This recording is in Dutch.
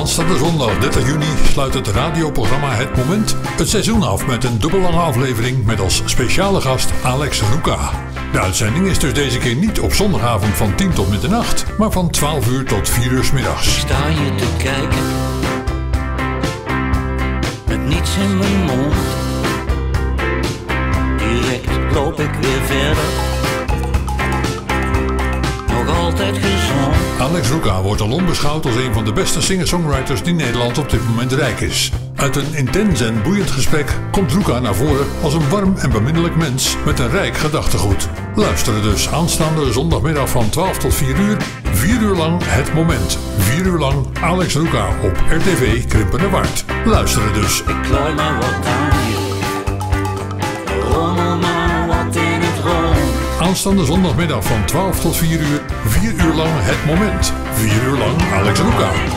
Aanstaande zondag 30 juni sluit het radioprogramma Het Moment het seizoen af met een dubbellange aflevering met als speciale gast Alex Ruka. De uitzending is dus deze keer niet op zondagavond van 10 tot middernacht, maar van 12 uur tot 4 uur 's middags. Sta je te kijken, met niets in mijn mond. Direct loop ik weer verder, nog altijd gezond. Alex Ruka wordt alom beschouwd als een van de beste singer-songwriters die Nederland op dit moment rijk is. Uit een intens en boeiend gesprek komt Ruka naar voren als een warm en beminnelijk mens met een rijk gedachtegoed. Luisteren dus aanstaande zondagmiddag van 12 tot 4 uur, 4 uur lang Het Moment. 4 uur lang Alex Ruka op RTV Krimpenerwaard. Luisteren dus. Ik klooi maar wat aan je, rommel maar wat in het rond. Aanstaande zondagmiddag van 12 tot 4 uur, 4 uur lang Het Moment. 4 uur lang Alex Ruka.